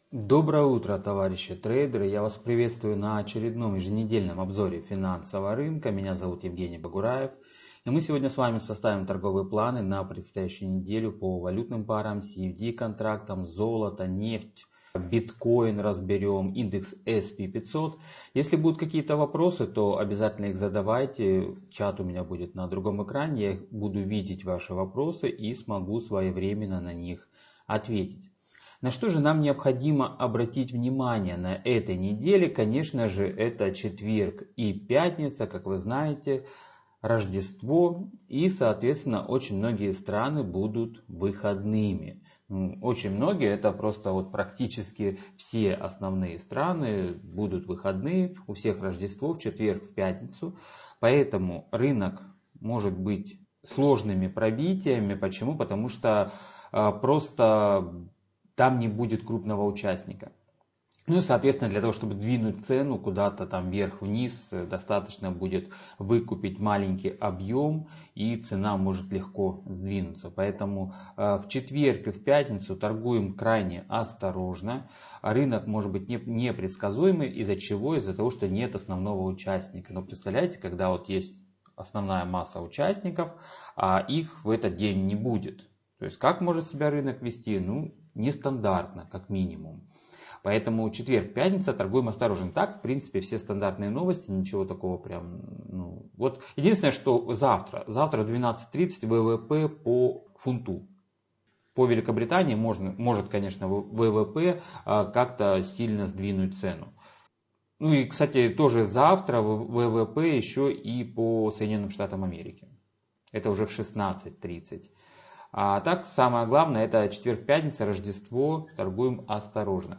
Доброе утро, товарищи трейдеры! Я вас приветствую на очередном еженедельном обзоре финансового рынка. Меня зовут Евгений Богураев. И мы сегодня с вами составим торговые планы на предстоящую неделю по валютным парам, CFD контрактам, золото, нефть, биткоин разберем, индекс S&P 500. Если будут какие-то вопросы, то обязательно их задавайте. Чат у меня будет на другом экране. Я буду видеть ваши вопросы и смогу своевременно на них ответить. На что же нам необходимо обратить внимание на этой неделе? Конечно же, это четверг и пятница, как вы знаете, Рождество. И, соответственно, очень многие страны будут выходными. Очень многие, это просто вот практически все основные страны будут выходные. У всех Рождество в четверг, в пятницу. Поэтому рынок может быть сложными пробитиями. Почему? Потому что просто там не будет крупного участника. Ну и, соответственно, для того, чтобы двинуть цену куда-то там вверх-вниз, достаточно будет выкупить маленький объем, и цена может легко сдвинуться. Поэтому в четверг и в пятницу торгуем крайне осторожно. Рынок может быть непредсказуемый. Из-за чего? Из-за того, что нет основного участника. Но представляете, когда вот есть основная масса участников, а их в этот день не будет. То есть как может себя рынок вести? Нестандартно, как минимум. Поэтому четверг, пятница торгуем осторожно. Так, в принципе, все стандартные новости, ничего такого прям. Вот единственное, что завтра в 12:30 ВВП по фунту. По Великобритании может, конечно, ВВП как-то сильно сдвинуть цену. Ну и, кстати, тоже завтра ВВП еще и по Соединенным Штатам Америки. Это уже в 16:30. А так, самое главное, это четверг, пятница, Рождество, торгуем осторожно.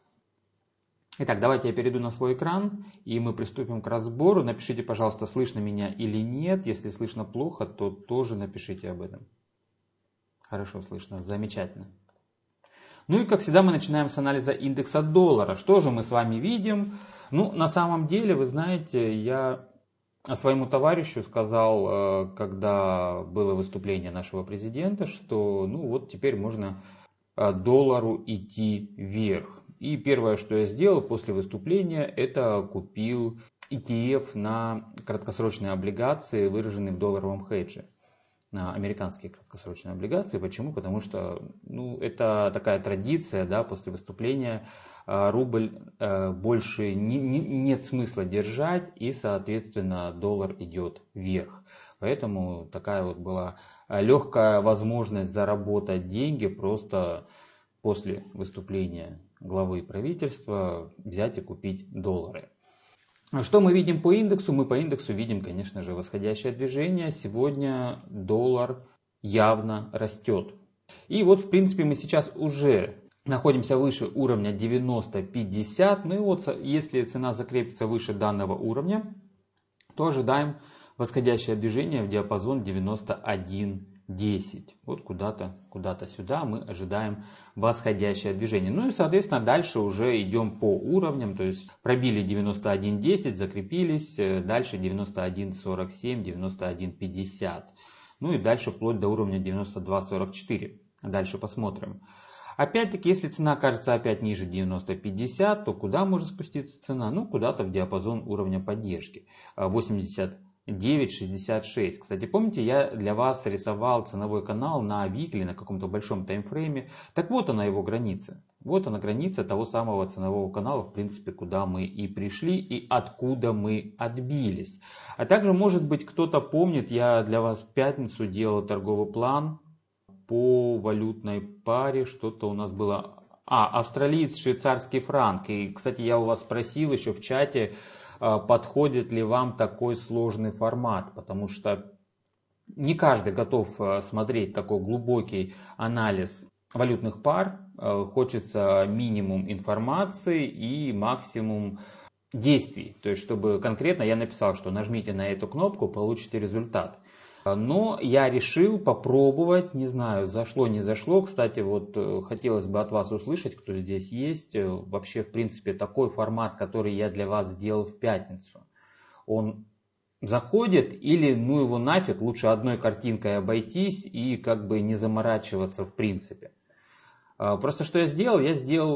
Итак, давайте я перейду на свой экран, и мы приступим к разбору. Напишите, пожалуйста, слышно меня или нет. Если слышно плохо, то тоже напишите об этом. Хорошо слышно, замечательно. Ну и, как всегда, мы начинаем с анализа индекса доллара. Что же мы с вами видим? На самом деле, вы знаете, я своему товарищу сказал, когда было выступление нашего президента, что вот теперь можно доллару идти вверх. И первое, что я сделал после выступления, это купил ETF на краткосрочные облигации, выраженные в долларовом хедже. На американские краткосрочные облигации. Почему? Потому что это такая традиция, да, после выступления рубль больше нет смысла держать, и, соответственно, доллар идет вверх. Поэтому такая вот была легкая возможность заработать деньги просто после выступления главы правительства взять и купить доллары. Что мы видим по индексу? Мы по индексу видим, конечно же, восходящее движение. Сегодня доллар явно растет. И вот, в принципе, мы сейчас уже находимся выше уровня 90.50. Ну и вот, если цена закрепится выше данного уровня, то ожидаем восходящее движение в диапазон 91.10. Вот куда-то сюда мы ожидаем восходящее движение. Ну и, соответственно, дальше уже идем по уровням. То есть пробили 91.10, закрепились. Дальше 91.47, 91.50. Ну и дальше вплоть до уровня 92.44. Дальше посмотрим. Опять-таки, если цена окажется опять ниже 90.50, то куда может спуститься цена? Куда-то в диапазон уровня поддержки. 89.66. Кстати, помните, я для вас рисовал ценовой канал на викли, на каком-то большом таймфрейме. Так вот она его граница. Вот она граница того самого ценового канала, в принципе, куда мы и пришли и откуда мы отбились. А также, может быть, кто-то помнит, я для вас в пятницу делал торговый план по валютной паре. Что-то у нас было. Австралиец, швейцарский франк. И, кстати, я у вас спросил еще в чате, подходит ли вам такой сложный формат, потому что не каждый готов смотреть такой глубокий анализ валютных пар. Хочется минимум информации и максимум действий. То есть, чтобы конкретно я написал, что нажмите на эту кнопку, получите результат. Но я решил попробовать, не знаю, зашло, не зашло. Кстати, вот хотелось бы от вас услышать, кто здесь есть. Вообще, в принципе, такой формат, который я для вас сделал в пятницу, он заходит или его нафиг, лучше одной картинкой обойтись и как бы не заморачиваться в принципе. Просто что я сделал? Я сделал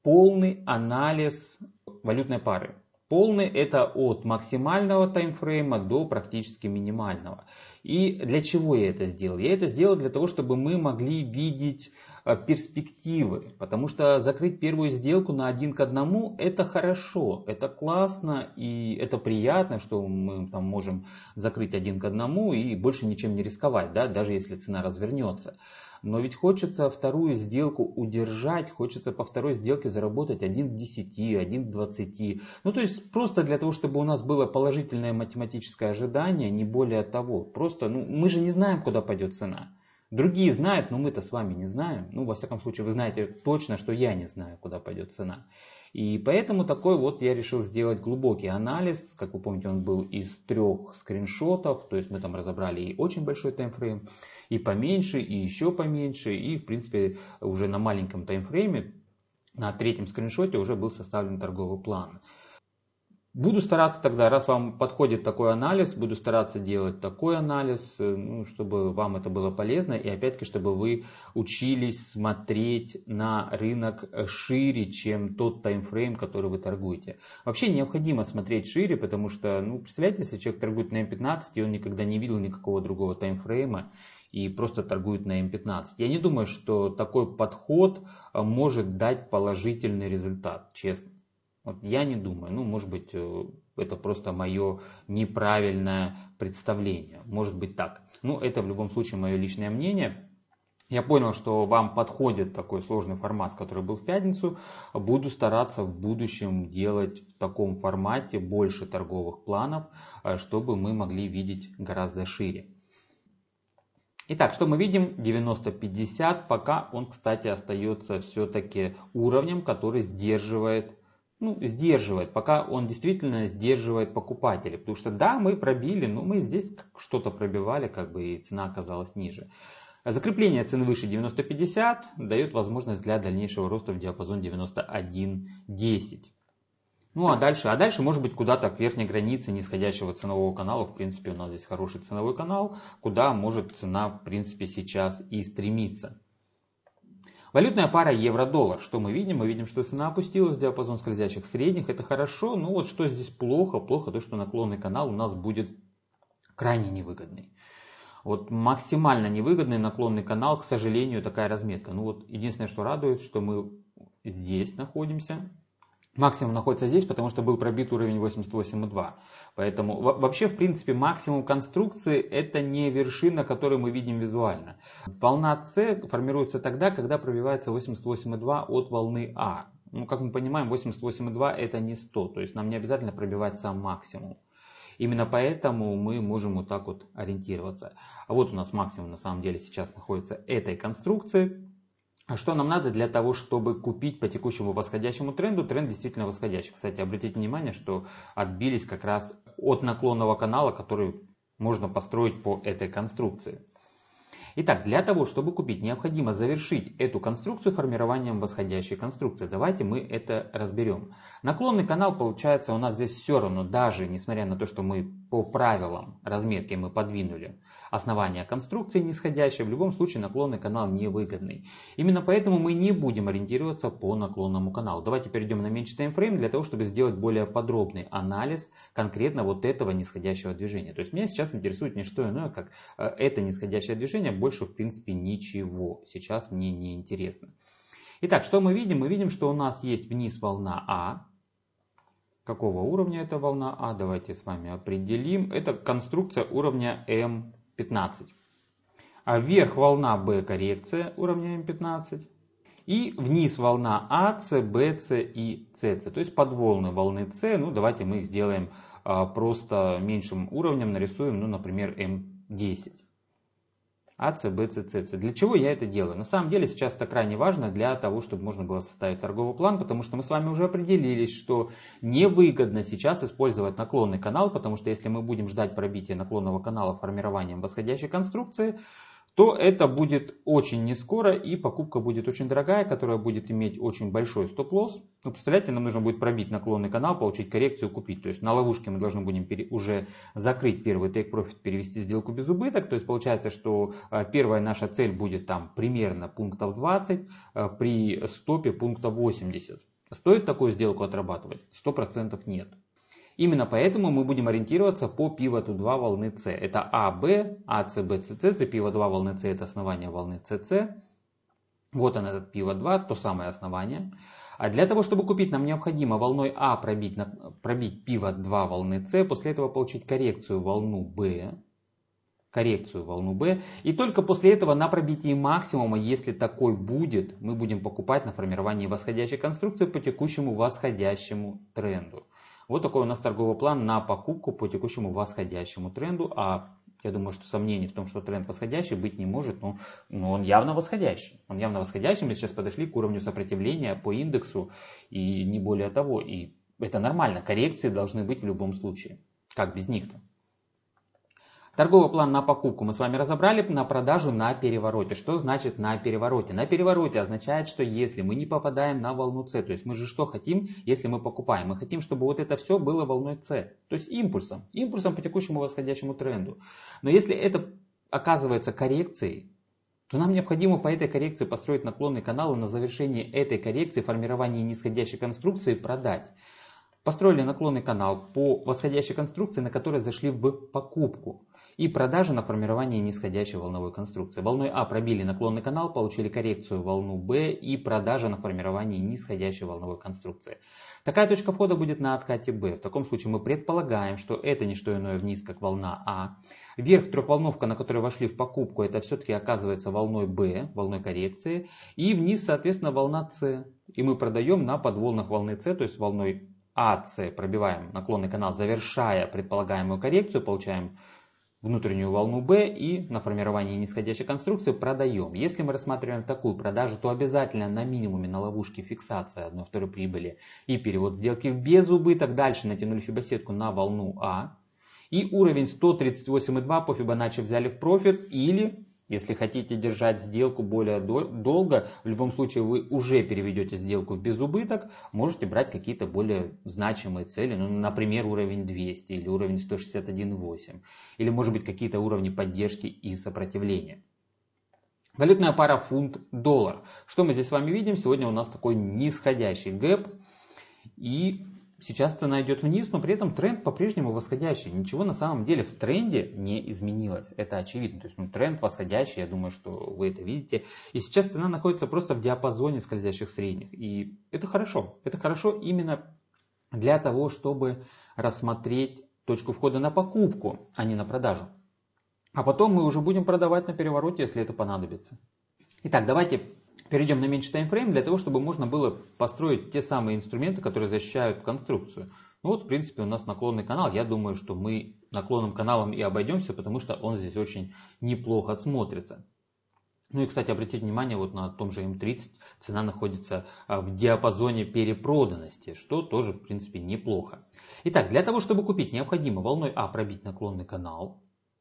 полный анализ валютной пары. Полный — это от максимального таймфрейма до практически минимального. И для чего я это сделал? Я это сделал для того, чтобы мы могли видеть перспективы. Потому что закрыть первую сделку на 1 к 1 это хорошо, это классно и это приятно, что мы там можем закрыть 1 к 1 и больше ничем не рисковать, да, даже если цена развернется. Но ведь хочется вторую сделку удержать, хочется по второй сделке заработать 1 к 10, 1 к 20. Ну то есть просто для того, чтобы у нас было положительное математическое ожидание, не более того. Просто мы же не знаем, куда пойдет цена. Другие знают, но мы-то с вами не знаем. Ну, во всяком случае, вы знаете точно, что я не знаю, куда пойдет цена. И поэтому такой вот я решил сделать глубокий анализ. Как вы помните, он был из 3 скриншотов. То есть мы там разобрали и очень большой таймфрейм, и поменьше, и еще поменьше. И, в принципе, уже на маленьком таймфрейме, на 3-м скриншоте уже был составлен торговый план. Буду стараться тогда, раз вам подходит такой анализ, буду стараться делать такой анализ, чтобы вам это было полезно. И опять-таки, чтобы вы учились смотреть на рынок шире, чем тот таймфрейм, который вы торгуете. Вообще необходимо смотреть шире, потому что, представляете, если человек торгует на М15, и он никогда не видел никакого другого таймфрейма, и просто торгует на М15. Я не думаю, что такой подход может дать положительный результат, честно. Вот я не думаю, может быть, это просто мое неправильное представление. Может быть так. Это в любом случае мое личное мнение. Я понял, что вам подходит такой сложный формат, который был в пятницу. Буду стараться в будущем делать в таком формате больше торговых планов, чтобы мы могли видеть гораздо шире. Итак, что мы видим? 90-50, пока он, кстати, остается все-таки уровнем, который сдерживает, пока он действительно сдерживает покупателей. Потому что да, мы пробили, но мы здесь что-то пробивали, и цена оказалась ниже. Закрепление цены выше 90-50 дает возможность для дальнейшего роста в диапазон 91-10. А дальше может быть куда-то к верхней границе нисходящего ценового канала. В принципе, у нас здесь хороший ценовой канал, куда может цена, в принципе, сейчас и стремиться. Валютная пара евро-доллар. Что мы видим? Мы видим, что цена опустилась в диапазон скользящих средних. Это хорошо, но вот что здесь плохо? Плохо то, что наклонный канал у нас будет крайне невыгодный. Вот максимально невыгодный наклонный канал, к сожалению, такая разметка. Единственное, что радует, что мы здесь находимся. Максимум находится здесь, потому что был пробит уровень 88,2. Поэтому вообще, в принципе, максимум конструкции это не вершина, которую мы видим визуально. Волна С формируется тогда, когда пробивается 88,2 от волны А. Как мы понимаем, 88,2 это не 100, то есть нам не обязательно пробивать сам максимум. Именно поэтому мы можем вот так вот ориентироваться. А вот у нас максимум на самом деле сейчас находится этой конструкции. А что нам надо для того, чтобы купить по текущему восходящему тренду? Тренд действительно восходящий. Кстати, обратите внимание, что отбились как раз от наклонного канала, который можно построить по этой конструкции. Итак, для того, чтобы купить, необходимо завершить эту конструкцию формированием восходящей конструкции. Давайте мы это разберем. Наклонный канал, получается, у нас здесь все равно, даже несмотря на то, что мы по правилам разметки мы подвинули основание конструкции нисходящей, в любом случае наклонный канал невыгодный. Именно поэтому мы не будем ориентироваться по наклонному каналу. Давайте перейдем на меньший таймфрейм для того, чтобы сделать более подробный анализ конкретно вот этого нисходящего движения. То есть меня сейчас интересует не что иное, как это нисходящее движение, больше в принципе ничего сейчас мне не интересно. Итак, что мы видим? Мы видим, что у нас есть вниз волна А. Какого уровня эта волна А? Давайте с вами определим. Это конструкция уровня М15. А вверх волна Б, коррекция уровня М15. И вниз волна А, С, Б, С и С. То есть подволны волны С. Давайте мы их сделаем просто меньшим уровнем. Нарисуем, например, М10. А, С, Б, С, С. Для чего я это делаю? На самом деле сейчас это крайне важно для того, чтобы можно было составить торговый план, потому что мы с вами уже определились, что невыгодно сейчас использовать наклонный канал, потому что если мы будем ждать пробития наклонного канала формированием восходящей конструкции, то это будет очень не скоро и покупка будет очень дорогая, которая будет иметь очень большой стоп-лосс. Представляете, нам нужно будет пробить наклонный канал, получить коррекцию, купить. То есть на ловушке мы должны будем уже закрыть первый take-profit, перевести сделку без убыток. То есть получается, что первая наша цель будет там примерно пунктов 20, при стопе пункта 80. Стоит такую сделку отрабатывать? 100% нет. Именно поэтому мы будем ориентироваться по пивоту 2 волны С. Это АБ, АС, БС, СС. Пивот 2 волны С это основание волны СС. Вот он этот пивот 2, то самое основание. А для того, чтобы купить, нам необходимо волной А пробить пивот 2 волны С, после этого получить коррекцию волну Б. И только после этого на пробитии максимума, если такой будет, мы будем покупать на формировании восходящей конструкции по текущему восходящему тренду. Вот такой у нас торговый план на покупку по текущему восходящему тренду. А я думаю, что сомнений в том, что тренд восходящий быть не может, но он явно восходящий. Он явно восходящий. Мы сейчас подошли к уровню сопротивления по индексу и не более того. И это нормально. Коррекции должны быть в любом случае. Как без них-то? Торговый план на покупку мы с вами разобрали, на продажу на перевороте. Что значит на перевороте? На перевороте означает, что если мы не попадаем на волну С, то есть мы же что хотим, если мы покупаем? Мы хотим, чтобы вот это все было волной С, то есть импульсом по текущему восходящему тренду. Но если это оказывается коррекцией, то нам необходимо по этой коррекции построить наклонный канал и на завершении этой коррекции формирование нисходящей конструкции продать. Построили наклонный канал по восходящей конструкции, на которой зашли в покупку. И продажи на формирование нисходящей волновой конструкции. Волной А пробили наклонный канал, получили коррекцию волну Б и продажи на формирование нисходящей волновой конструкции. Такая точка входа будет на откате Б. В таком случае мы предполагаем, что это не что иное вниз, как волна А. Вверх трехволновка, на которой вошли в покупку, это все-таки оказывается волной Б, волной коррекции. И вниз, соответственно, волна С. И мы продаем на подволнах волны С, то есть волной АС пробиваем наклонный канал, завершая предполагаемую коррекцию, получаем внутреннюю волну B и на формировании нисходящей конструкции продаем. Если мы рассматриваем такую продажу, то обязательно на минимуме на ловушке фиксация 1/2 прибыли и перевод сделки в безубыток. Дальше натянули фибосетку на волну А. И уровень 138,2 по Фибоначчи взяли в профит или... Если хотите держать сделку более долго, в любом случае вы уже переведете сделку в безубыток, можете брать какие-то более значимые цели, ну, например, уровень 200 или уровень 161,8, или может быть какие-то уровни поддержки и сопротивления. Валютная пара фунт-доллар. Что мы здесь с вами видим? Сегодня у нас такой нисходящий гэп и... Сейчас цена идет вниз, но при этом тренд по-прежнему восходящий. Ничего на самом деле в тренде не изменилось. Это очевидно. То есть тренд восходящий, я думаю, что вы это видите. И сейчас цена находится просто в диапазоне скользящих средних. И это хорошо. Это хорошо именно для того, чтобы рассмотреть точку входа на покупку, а не на продажу. А потом мы уже будем продавать на перевороте, если это понадобится. Итак, давайте... Перейдем на меньший таймфрейм для того, чтобы можно было построить те самые инструменты, которые защищают конструкцию. Ну вот, в принципе, у нас наклонный канал. Я думаю, что мы наклонным каналом и обойдемся, потому что он здесь очень неплохо смотрится. Ну и, кстати, обратите внимание, вот на том же М30 цена находится в диапазоне перепроданности, что тоже, в принципе, неплохо. Итак, для того, чтобы купить, необходимо волной А пробить наклонный канал.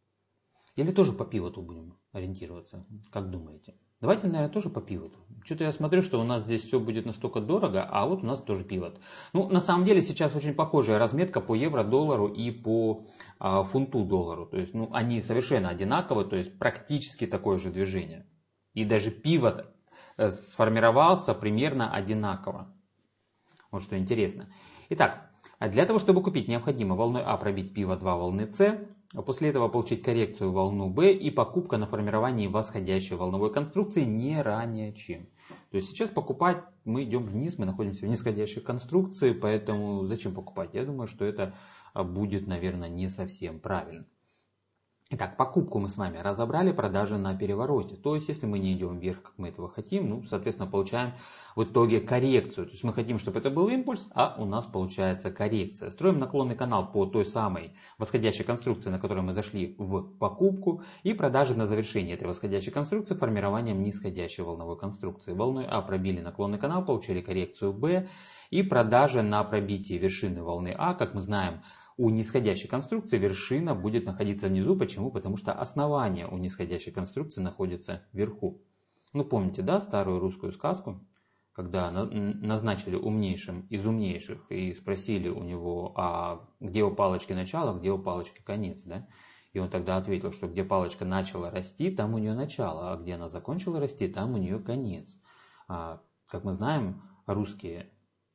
Или тоже по пивоту будем ориентироваться, как думаете? Давайте, наверное, тоже по пивоту. Что-то я смотрю, что у нас здесь все будет настолько дорого, а вот у нас тоже пивот. Ну, на самом деле сейчас очень похожая разметка по евро-доллару и по фунту-доллару. То есть, ну, они совершенно одинаковые, то есть практически такое же движение. И даже пивот сформировался примерно одинаково. Вот что интересно. Итак, для того, чтобы купить, необходимо волной А пробить пивот 2 волны С. А после этого получить коррекцию волну B и покупка на формировании восходящей волновой конструкции не ранее чем. То есть сейчас покупать мы идем вниз, мы находимся в нисходящей конструкции, поэтому зачем покупать? Я думаю, что это будет, наверное, не совсем правильно. Итак, покупку мы с вами разобрали, продажи на перевороте. То есть, если мы не идем вверх, как мы этого хотим, ну, соответственно, получаем в итоге коррекцию. То есть, мы хотим, чтобы это был импульс, а у нас получается коррекция. Строим наклонный канал по той самой восходящей конструкции, на которой мы зашли в покупку. И продажи на завершение этой восходящей конструкции формированием нисходящей волновой конструкции. Волной А пробили наклонный канал, получили коррекцию Б. И продажи на пробитие вершины волны А, как мы знаем, у нисходящей конструкции вершина будет находиться внизу. Почему? Потому что основание у нисходящей конструкции находится вверху. Ну, помните, да, старую русскую сказку, когда назначили умнейшим из умнейших и спросили у него, а где у палочки начало, где у палочки конец, да? И он тогда ответил, что где палочка начала расти, там у нее начало, а где она закончила расти, там у нее конец. Как мы знаем, русские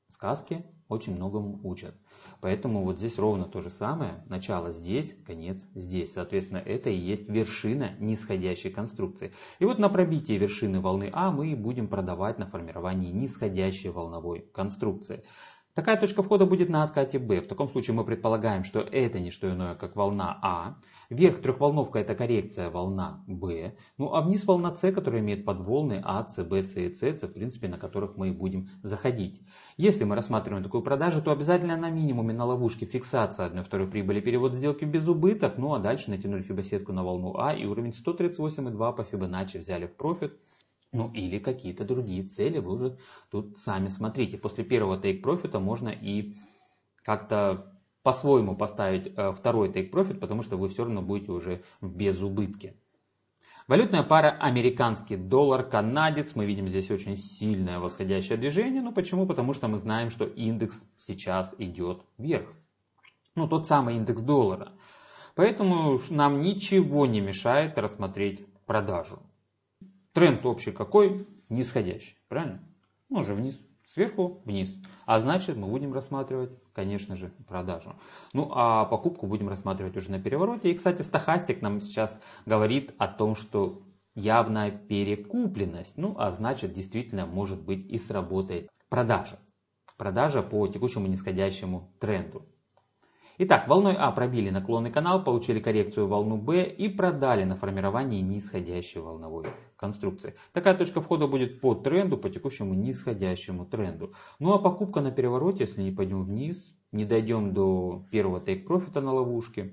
Сказки очень многому учат. Поэтому вот здесь ровно то же самое. Начало здесь, конец здесь. Соответственно, это и есть вершина нисходящей конструкции. И вот на пробитии вершины волны А мы будем продавать на формировании нисходящей волновой конструкции. Такая точка входа будет на откате B. В таком случае мы предполагаем, что это не что иное, как волна А. Вверх трехволновка — это коррекция волна B. Ну а вниз волна С, которая имеет подволны А, С, Б, С и С, в принципе, на которых мы и будем заходить. Если мы рассматриваем такую продажу, то обязательно на минимуме на ловушке фиксация 1/2 прибыли, перевод сделки без убыток. Ну а дальше натянули фибосетку на волну А и уровень 138,2 по Фибоначчи взяли в профит. Ну или какие-то другие цели, вы уже тут сами смотрите. После первого тейк-профита можно и как-то по-своему поставить второй тейк-профит, потому что вы все равно будете уже в безубытке. Валютная пара американский доллар, канадец. Мы видим здесь очень сильное восходящее движение. Ну почему? Потому что мы знаем, что индекс сейчас идет вверх. Ну тот самый индекс доллара. Поэтому нам ничего не мешает рассмотреть продажу. Тренд общий какой? Нисходящий. Правильно? Ну уже вниз. Сверху вниз. А значит мы будем рассматривать, конечно же, продажу. Ну а покупку будем рассматривать уже на перевороте. И, кстати, стохастик нам сейчас говорит о том, что явная перекупленность. Ну а значит действительно может быть и сработает продажа. Продажа по текущему нисходящему тренду. Итак, волной А пробили наклонный канал, получили коррекцию волну Б и продали на формировании нисходящей волновой конструкции. Такая точка входа будет по тренду, по текущему нисходящему тренду. Ну а покупка на перевороте, если не пойдем вниз, не дойдем до первого тейк-профита на ловушке,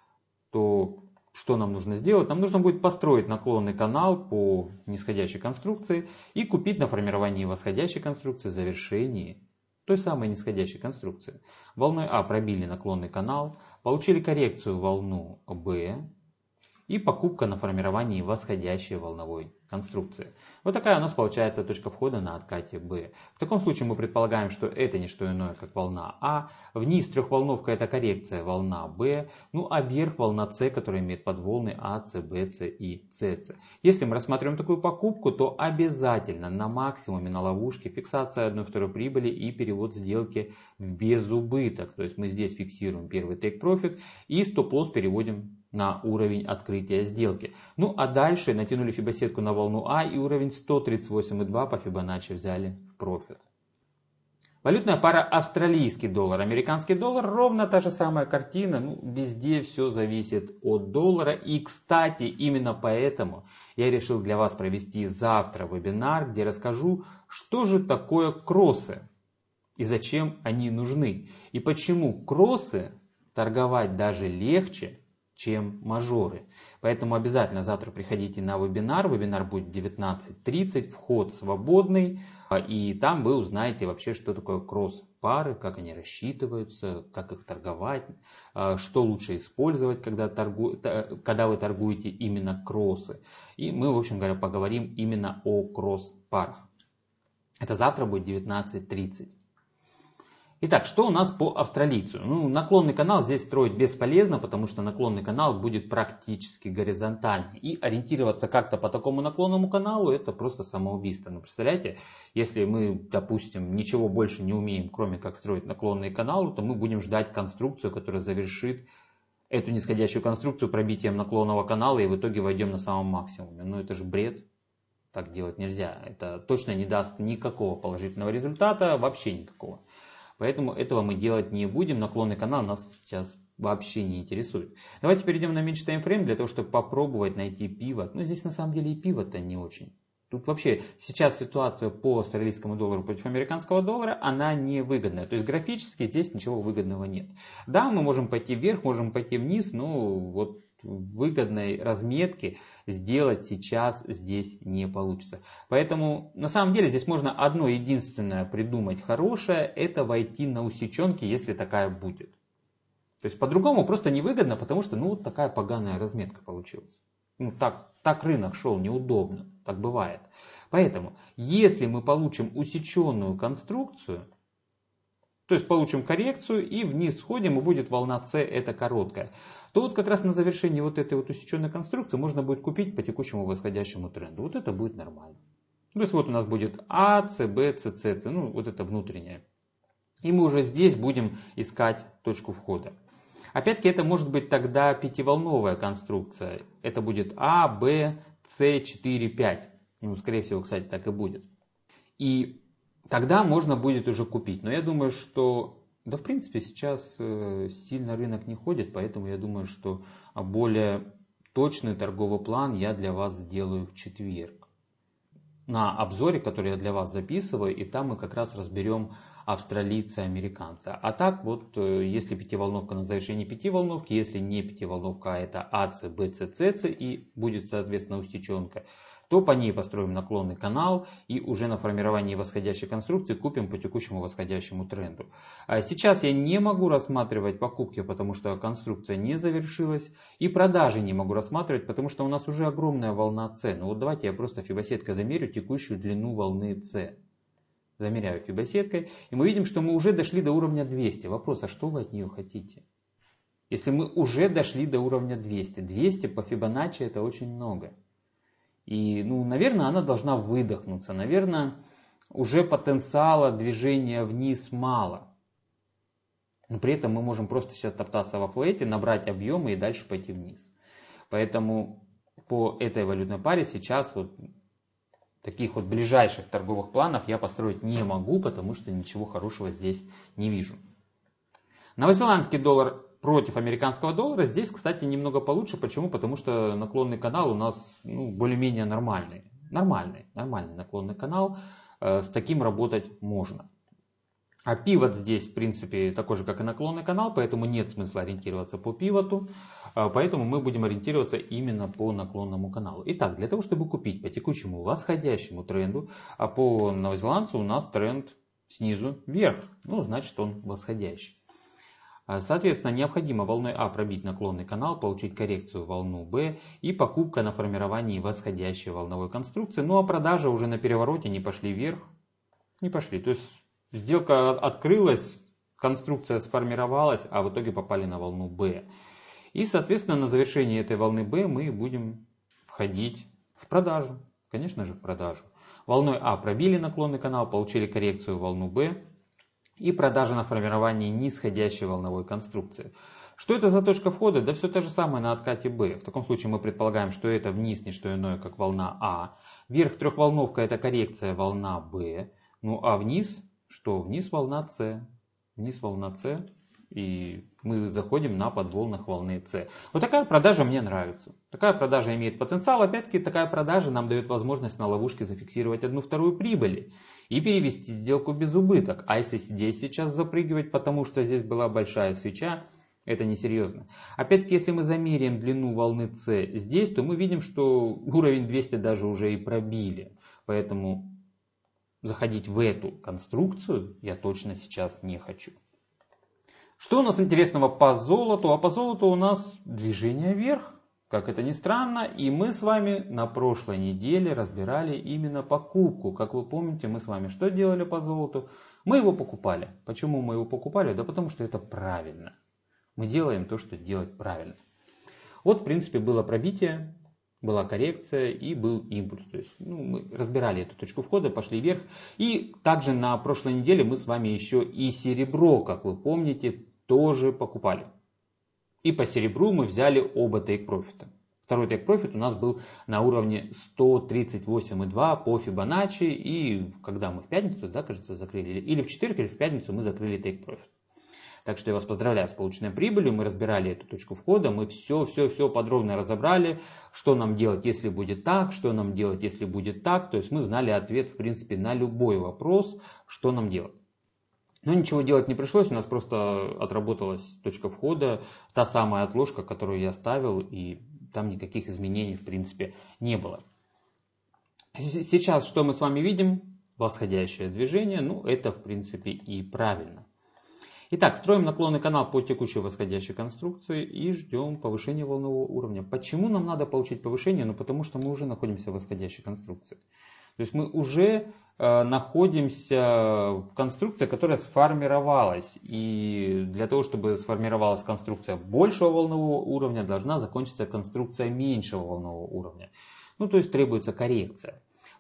то что нам нужно сделать? Нам нужно будет построить наклонный канал по нисходящей конструкции и купить на формировании восходящей конструкции завершение той самой нисходящей конструкции. Волной А пробили наклонный канал, получили коррекцию волну Б и покупка на формировании восходящей волновой конструкции. Вот такая у нас получается точка входа на откате Б. В таком случае мы предполагаем, что это не что иное, как волна А. Вниз трехволновка — это коррекция волна Б. Ну а вверх волна С, которая имеет подволны А, С, Б, С и С. Если мы рассматриваем такую покупку, то обязательно на максимуме на ловушке фиксация 1/2 прибыли и перевод сделки в безубыток. То есть мы здесь фиксируем первый тейк-профит и стоп-лосс переводим на уровень открытия сделки. Ну а дальше натянули фибосетку на волну А и уровень 138,2 по Фибоначчи взяли в профит. Валютная пара австралийский доллар, американский доллар, ровно та же самая картина. Ну, везде все зависит от доллара. И, кстати, именно поэтому я решил для вас провести завтра вебинар, где расскажу, что же такое кроссы и зачем они нужны. И почему кроссы торговать даже легче, чем мажоры. Поэтому обязательно завтра приходите на вебинар. Вебинар будет 19:30, вход свободный. И там вы узнаете вообще, что такое кросс-пары, как они рассчитываются, как их торговать, что лучше использовать, когда вы торгуете именно кроссы. И мы, в общем говоря, поговорим именно о кросс-парах. Это завтра будет 19:30. Итак, что у нас по австралийцу? Ну, наклонный канал здесь строить бесполезно, потому что наклонный канал будет практически горизонтальный. И ориентироваться как-то по такому наклонному каналу — это просто самоубийство. Ну, представляете, если мы, допустим, ничего больше не умеем, кроме как строить наклонные каналы, то мы будем ждать конструкцию, которая завершит эту нисходящую конструкцию пробитием наклонного канала и в итоге войдем на самом максимуме. Ну, это же бред. Так делать нельзя. Это точно не даст никакого положительного результата, вообще никакого. Поэтому этого мы делать не будем. Наклонный канал нас сейчас вообще не интересует. Давайте перейдем на меньший таймфрейм для того, чтобы попробовать найти пивот. Но здесь на самом деле и пивот-то не очень. Тут вообще сейчас ситуация по австралийскому доллару против американского доллара, она невыгодная. То есть графически здесь ничего выгодного нет. Да, мы можем пойти вверх, можем пойти вниз, но вот выгодной разметки сделать сейчас здесь не получится. Поэтому на самом деле здесь можно одно единственное придумать хорошее, это войти на усеченки, если такая будет. То есть по-другому просто невыгодно, потому что вот такая поганая разметка получилась. Ну так рынок шел неудобно, так бывает. Поэтому если мы получим усеченную конструкцию, то есть получим коррекцию и вниз сходим, и будет волна С, это короткая, то вот как раз на завершении вот этой вот усеченной конструкции можно будет купить по текущему восходящему тренду. Вот это будет нормально. То есть вот у нас будет А, С, Б, С, С, ну вот это внутреннее И мы уже здесь будем искать точку входа. Опять-таки это может быть тогда пятиволновая конструкция. Это будет А, Б, С, 4, 5. Ну, скорее всего, кстати, так и будет. И тогда можно будет уже купить. Но я думаю, что, да, в принципе, сейчас сильно рынок не ходит, поэтому я думаю, что более точный торговый план я для вас сделаю в четверг. На обзоре, который я для вас записываю, и там мы как раз разберем австралийца и американца. А так вот, если пятиволновка на завершении пятиволновки, если не пятиволновка, а это АЦ, БЦ, ЦЦ и будет соответственно устеченка, то по ней построим наклонный канал и уже на формировании восходящей конструкции купим по текущему восходящему тренду. Сейчас я не могу рассматривать покупки, потому что конструкция не завершилась, и продажи не могу рассматривать, потому что у нас уже огромная волна С. Ну вот давайте я просто фибосеткой замерю текущую длину волны С. Замеряю фибосеткой, и мы видим, что мы уже дошли до уровня 200. Вопрос, а что вы от нее хотите? Если мы уже дошли до уровня 200, 200 по Фибоначчи это очень много. И, наверное, она должна выдохнуться. Наверное, уже потенциала движения вниз мало. Но при этом мы можем просто сейчас топтаться во флете, набрать объемы и дальше пойти вниз. Поэтому по этой валютной паре сейчас вот таких вот ближайших торговых планов я построить не могу, потому что ничего хорошего здесь не вижу. Новозеландский доллар против американского доллара. Здесь, кстати, немного получше. Почему? Потому что наклонный канал у нас более-менее нормальный. Нормальный наклонный канал. С таким работать можно. А пивот здесь, в принципе, такой же, как и наклонный канал, поэтому нет смысла ориентироваться по пивоту. Поэтому мы будем ориентироваться именно по наклонному каналу. Итак, для того, чтобы купить по текущему восходящему тренду, а по новозеландцу у нас тренд снизу вверх. Значит, он восходящий. Соответственно, необходимо волной А пробить наклонный канал, получить коррекцию в волну Б и покупка на формировании восходящей волновой конструкции. А продажи уже на перевороте не пошли вверх. Не пошли. То есть сделка открылась, конструкция сформировалась, а в итоге попали на волну Б. И, соответственно, на завершении этой волны Б мы будем входить в продажу. Конечно же, в продажу. Волной А пробили наклонный канал, получили коррекцию в волну Б. И продажа на формировании нисходящей волновой конструкции. Что это за точка входа? Да все то же самое на откате Б. В таком случае мы предполагаем, что это вниз не что иное, как волна А. Вверх трехволновка это коррекция волна Б. А вниз что? Вниз волна С. Вниз волна С. И мы заходим на подволнах волны С. Вот такая продажа мне нравится. Такая продажа имеет потенциал. Опять-таки такая продажа нам дает возможность на ловушке зафиксировать 1/2 прибыли. И перевести сделку без убыток. А если здесь сейчас запрыгивать, потому что здесь была большая свеча, это несерьезно. Опять-таки, если мы замеряем длину волны С здесь, то мы видим, что уровень 200 даже уже и пробили. Поэтому заходить в эту конструкцию я точно сейчас не хочу. Что у нас интересного по золоту? А по золоту у нас движение вверх. Как это ни странно, и мы с вами на прошлой неделе разбирали именно покупку. Как вы помните, мы с вами что делали по золоту? Мы его покупали. Почему мы его покупали? Да потому что это правильно. Мы делаем то, что делать правильно. Вот, в принципе, было пробитие, была коррекция и был импульс. То есть, мы разбирали эту точку входа, пошли вверх. И также на прошлой неделе мы с вами еще и серебро, как вы помните, тоже покупали. И по серебру мы взяли оба тейк-профита. Второй тейк-профит у нас был на уровне 138,2 по Фибоначчи. И когда мы в пятницу, кажется, закрыли, или в четверг, или в пятницу мы закрыли тейк-профит. Так что я вас поздравляю с полученной прибылью. Мы разбирали эту точку входа. Мы все подробно разобрали, что нам делать, если будет так, что нам делать, если будет так. То есть мы знали ответ, в принципе, на любой вопрос, что нам делать. Но ничего делать не пришлось, у нас просто отработалась точка входа, та самая отложка, которую я ставил, и там никаких изменений в принципе не было. Сейчас что мы с вами видим? Восходящее движение, это в принципе и правильно. Итак, строим наклонный канал по текущей восходящей конструкции и ждем повышения волнового уровня. Почему нам надо получить повышение? Потому что мы уже находимся в восходящей конструкции. То есть мы уже находимся в конструкции, которая сформировалась. И для того, чтобы сформировалась конструкция большего волнового уровня, должна закончиться конструкция меньшего волнового уровня. То есть требуется коррекция.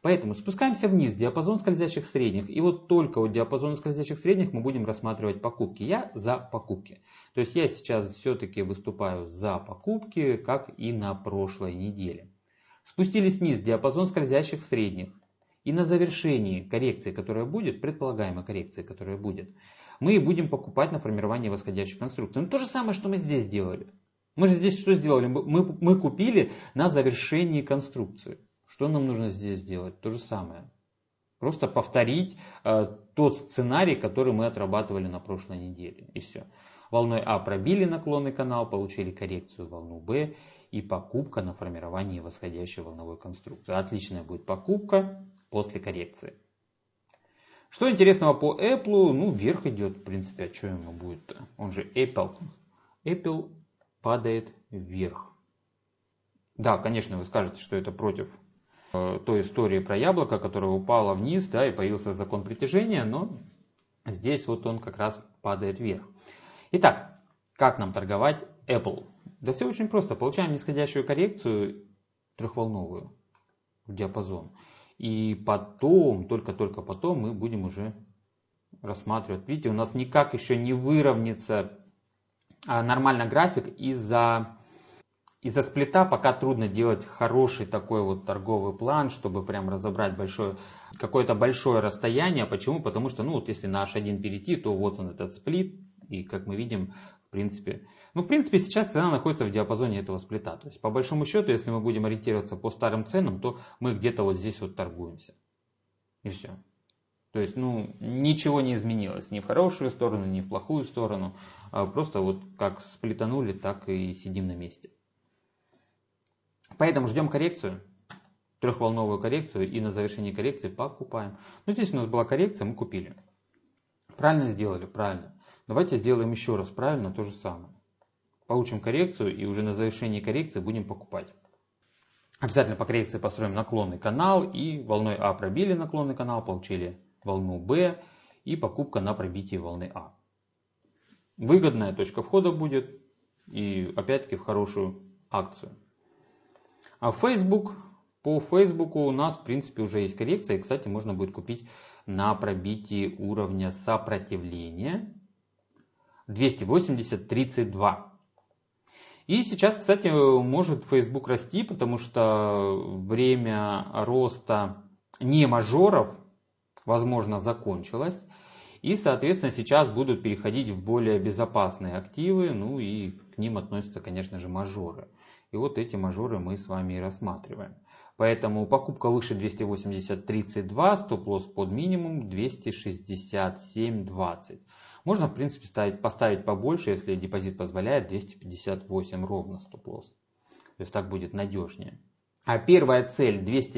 Поэтому спускаемся вниз, диапазон скользящих средних. И вот только у диапазона скользящих средних мы будем рассматривать покупки. Я за покупки. То есть я сейчас все-таки выступаю за покупки, как и на прошлой неделе. Спустились вниз, диапазон скользящих средних. И на завершении коррекции, которая будет, предполагаемой коррекции, которая будет, мы будем покупать на формирование восходящей конструкции. Но то же самое, что мы здесь делали. Мы же здесь что сделали? Мы купили на завершении конструкции. Что нам нужно здесь сделать? То же самое. Просто повторить тот сценарий, который мы отрабатывали на прошлой неделе. И все. Волной А пробили наклонный канал, получили коррекцию волну Б и покупка на формирование восходящей волновой конструкции. Отличная будет покупка после коррекции. Что интересного по Apple? Ну, вверх идет, в принципе, а что ему будет-то? Он же Apple. Apple падает вверх. Да, конечно, вы скажете, что это против той истории про яблоко, которое упало вниз, да, и появился закон притяжения, но здесь вот он как раз падает вверх. Итак, как нам торговать Apple? Да все очень просто. Получаем нисходящую коррекцию трехволновую в диапазон. И потом, только потом мы будем уже рассматривать. Видите, у нас никак еще не выровняется нормально график из-за сплита. Пока трудно делать хороший такой вот торговый план, чтобы прям разобрать какое-то большое расстояние. Почему? Потому что, ну вот если на H1 перейти, то вот он этот сплит. И как мы видим, в принципе сейчас цена находится в диапазоне этого сплита. То есть по большому счету, если мы будем ориентироваться по старым ценам, то мы где-то вот здесь вот торгуемся. И все. То есть, ничего не изменилось. Ни в хорошую сторону, ни в плохую сторону. Просто вот как сплитанули, так и сидим на месте. Поэтому ждем коррекцию. Трехволновую коррекцию. И на завершении коррекции покупаем. Здесь у нас была коррекция, мы купили. Правильно сделали? Правильно. Давайте сделаем еще раз правильно то же самое. Получим коррекцию и уже на завершении коррекции будем покупать. Обязательно по коррекции построим наклонный канал. И волной А пробили наклонный канал, получили волну Б и покупка на пробитие волны А. Выгодная точка входа будет и опять-таки в хорошую акцию. А Facebook, по Facebook у нас в принципе уже есть коррекция. И, кстати, можно будет купить на пробитии уровня сопротивления 280.32. И сейчас, кстати, может Facebook расти, потому что время роста не мажоров, возможно, закончилось. И, соответственно, сейчас будут переходить в более безопасные активы. Ну и к ним относятся, конечно же, мажоры. И вот эти мажоры мы с вами и рассматриваем. Поэтому покупка выше 280.32, стоп-лосс под минимум 267.20. Можно, в принципе, поставить побольше, если депозит позволяет, 258 ровно стоп-лосс. То есть так будет надежнее. А первая цель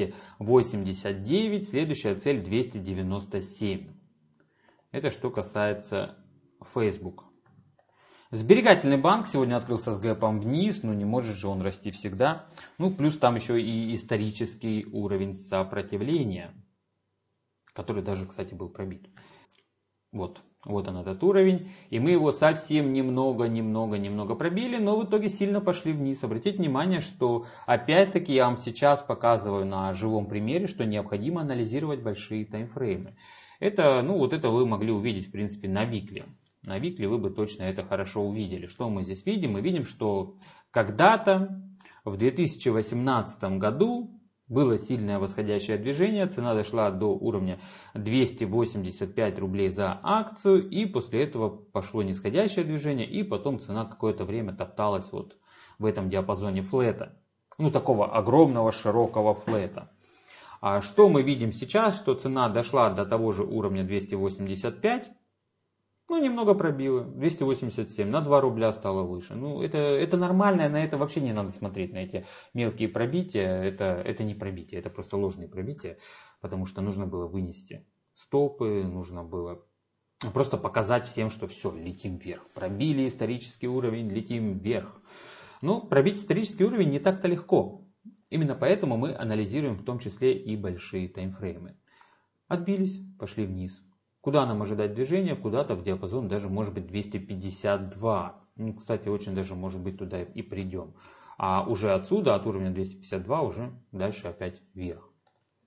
289, следующая цель 297. Это что касается Facebook. Сберегательный банк сегодня открылся с гэпом вниз, но не может же он расти всегда. Плюс там еще и исторический уровень сопротивления, который даже, кстати, был пробит. Вот он этот уровень. И мы его совсем немного пробили, но в итоге сильно пошли вниз. Обратите внимание, что опять-таки я вам сейчас показываю на живом примере, что необходимо анализировать большие таймфреймы. Это вы могли увидеть, в принципе, на викле. На викле вы бы точно это хорошо увидели. Что мы здесь видим? Мы видим, что когда-то в 2018 году было сильное восходящее движение. Цена дошла до уровня 285 рублей за акцию. И после этого пошло нисходящее движение. И потом цена какое-то время топталась вот в этом диапазоне флета. Такого огромного широкого флета. А что мы видим сейчас? Что цена дошла до того же уровня 285. Немного пробила. 287. На 2 рубля стало выше. Это нормально. На это вообще не надо смотреть. На эти мелкие пробития. Это не пробитие. Это просто ложные пробития. Потому что нужно было вынести стопы. Нужно было просто показать всем, что все, летим вверх. Пробили исторический уровень, летим вверх. Пробить исторический уровень не так-то легко. Именно поэтому мы анализируем в том числе и большие таймфреймы. Отбились, пошли вниз. Куда нам ожидать движения? Куда-то в диапазон даже может быть 252. Кстати, очень даже может быть туда и придем. А уже отсюда, от уровня 252, уже дальше опять вверх.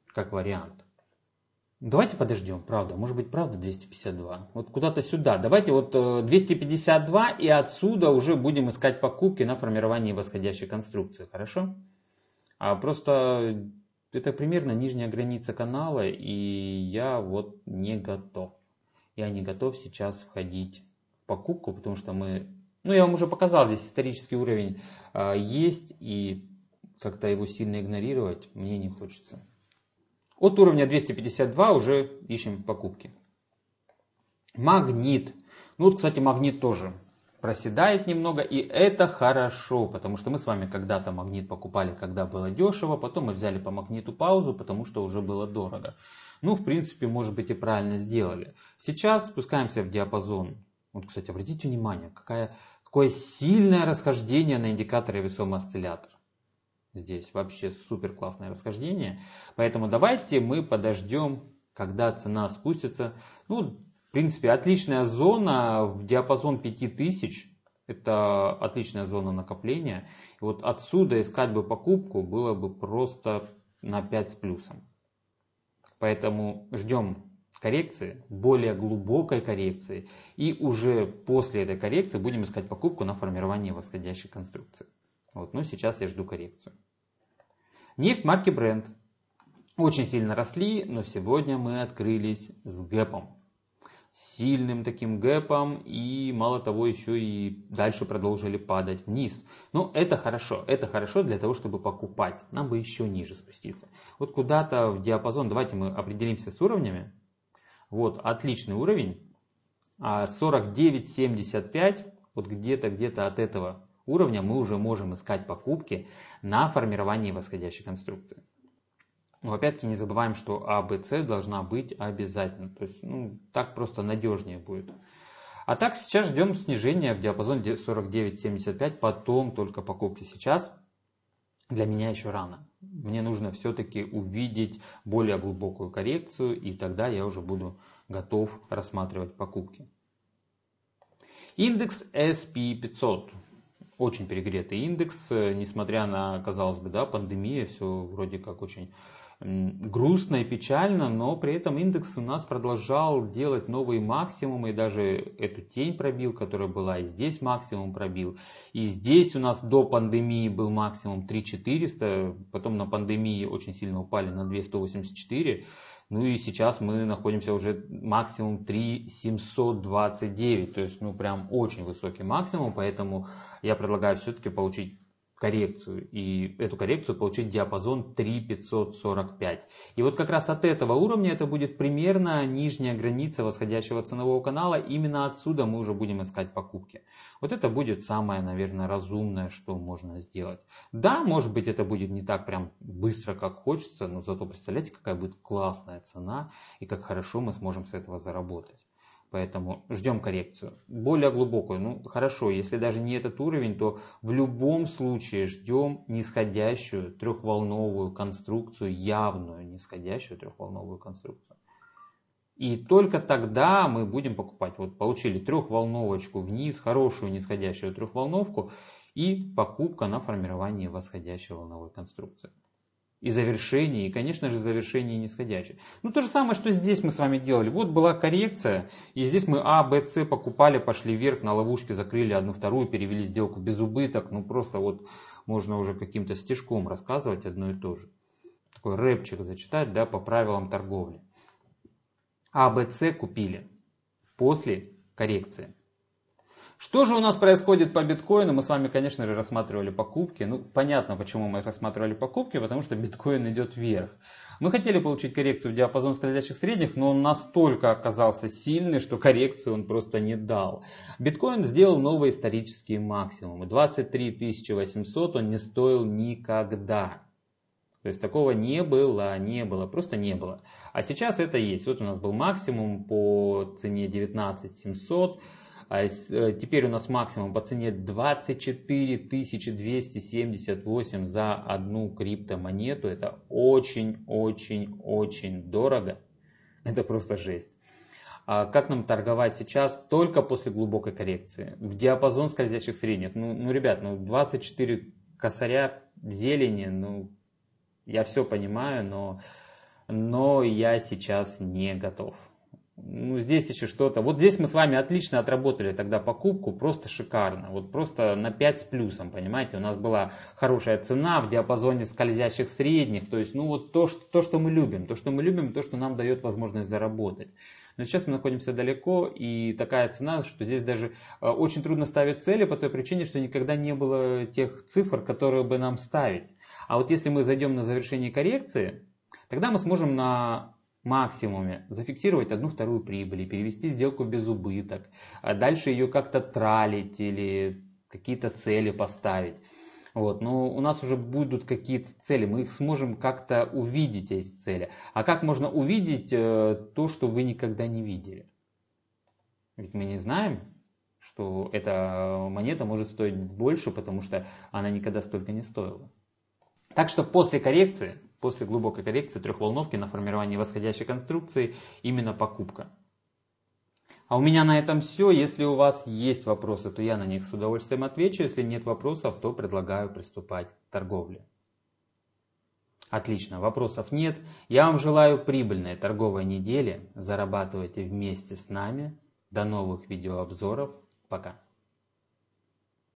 как вариант. Давайте подождем, правда, может быть правда 252. Вот куда-то сюда. Давайте вот 252 и отсюда уже будем искать покупки на формирование восходящей конструкции, хорошо? А просто это примерно нижняя граница канала, и я вот не готов. Я не готов сейчас входить в покупку, потому что я вам уже показал, здесь исторический уровень есть, и как-то его сильно игнорировать мне не хочется. От уровня 252 уже ищем покупки. Магнит. Ну вот, кстати, магнит тоже проседает немного, и это хорошо, потому что мы с вами когда-то магнит покупали, когда было дешево, потом мы взяли по магниту паузу, потому что уже было дорого. Ну, в принципе, может быть, и правильно сделали. Сейчас спускаемся в диапазон. Вот, кстати, обратите внимание, какое сильное расхождение на индикаторе весомый осциллятор. Здесь вообще супер классное расхождение. Поэтому давайте мы подождем, когда цена спустится. Ну, в принципе, отличная зона в диапазон 5000. Это отличная зона накопления. И вот отсюда искать бы покупку было бы просто на 5 с плюсом. Поэтому ждем коррекции, более глубокой коррекции. И уже после этой коррекции будем искать покупку на формирование восходящей конструкции. Вот, но сейчас я жду коррекцию. Нефть марки Brent. Очень сильно росли, но сегодня мы открылись с гэпом. Сильным таким гэпом, и мало того, еще и дальше продолжили падать вниз. Но это хорошо для того, чтобы покупать. Нам бы еще ниже спуститься. Вот куда-то в диапазон, давайте мы определимся с уровнями. Вот отличный уровень, 49.75, вот где-то от этого уровня мы уже можем искать покупки на формирование восходящей конструкции. Но опять-таки не забываем, что ABC должна быть обязательно. То есть так просто надежнее будет. А так сейчас ждем снижения в диапазон 49.75, потом только покупки. Сейчас для меня еще рано. Мне нужно все-таки увидеть более глубокую коррекцию, и тогда я уже буду готов рассматривать покупки. Индекс SP500. Очень перегретый индекс, несмотря на, казалось бы, пандемия, все вроде как очень грустно и печально, но при этом индекс у нас продолжал делать новые максимумы, и даже эту тень пробил, которая была, и здесь максимум пробил. И здесь у нас до пандемии был максимум 3400, потом на пандемии очень сильно упали на 2184. Ну и сейчас мы находимся уже максимум 3729, то есть прям очень высокий максимум, поэтому я предлагаю все-таки получить коррекцию, и эту коррекцию получить диапазон 3545. И вот как раз от этого уровня это будет примерно нижняя граница восходящего ценового канала, именно отсюда мы уже будем искать покупки. Вот это будет самое, наверное, разумное, что можно сделать. Да, может быть, это будет не так прям быстро, как хочется, но зато представляете, какая будет классная цена и как хорошо мы сможем с этого заработать. Поэтому ждем коррекцию. Более глубокую. Хорошо, если даже не этот уровень, то в любом случае ждем нисходящую трехволновую конструкцию, явную нисходящую трехволновую конструкцию. И только тогда мы будем покупать. Вот получили трехволновочку вниз, хорошую нисходящую трехволновку и покупка на формирование восходящей волновой конструкции. И завершение, и, конечно же, завершение нисходящей. То же самое, что здесь мы с вами делали. Вот была коррекция, и здесь мы А, Б, С покупали, пошли вверх, на ловушке закрыли одну, вторую, перевели сделку без убыток. Просто вот можно уже каким-то стишком рассказывать одно и то же. Такой рэпчик зачитать, по правилам торговли. А, Б, С купили после коррекции. Что же у нас происходит по биткоину? Мы с вами, конечно же, рассматривали покупки. Понятно, почему мы рассматривали покупки, потому что биткоин идет вверх. Мы хотели получить коррекцию в диапазон скользящих средних, но он настолько оказался сильный, что коррекцию он просто не дал. Биткоин сделал новые исторические максимумы. 23 800 он не стоил никогда. То есть такого не было, просто не было. А сейчас это есть. Вот у нас был максимум по цене 19 700. А теперь у нас максимум по цене 24 278 за одну криптомонету. Это очень-очень-очень дорого. Это просто жесть. А как нам торговать сейчас? Только после глубокой коррекции. В диапазон скользящих средних. Ребят, 24 косаря зелени, я все понимаю, но но я сейчас не готов. Ну, здесь еще что-то. Вот здесь мы с вами отлично отработали тогда покупку, просто шикарно. Вот просто на 5 с плюсом, понимаете. У нас была хорошая цена в диапазоне скользящих средних. То есть, ну вот то, что мы любим. То, что нам дает возможность заработать. Но сейчас мы находимся далеко, и такая цена, что здесь даже очень трудно ставить цели по той причине, что никогда не было тех цифр, которые бы нам ставить. А вот если мы зайдем на завершение коррекции, тогда мы сможем на максимуме зафиксировать 1/2 прибыли, перевести сделку без убыток, а дальше ее как-то тралить или какие-то цели поставить. Вот. Но у нас уже будут какие-то цели, мы их сможем как-то увидеть, эти цели. А как можно увидеть то, что вы никогда не видели? Ведь мы не знаем, что эта монета может стоить больше, потому что она никогда столько не стоила. Так что после коррекции, после глубокой коррекции трехволновки на формирование восходящей конструкции, именно покупка. А у меня на этом все. Если у вас есть вопросы, то я на них с удовольствием отвечу. Если нет вопросов, то предлагаю приступать к торговле. Отлично, вопросов нет. Я вам желаю прибыльной торговой недели. Зарабатывайте вместе с нами. До новых видеообзоров. Пока.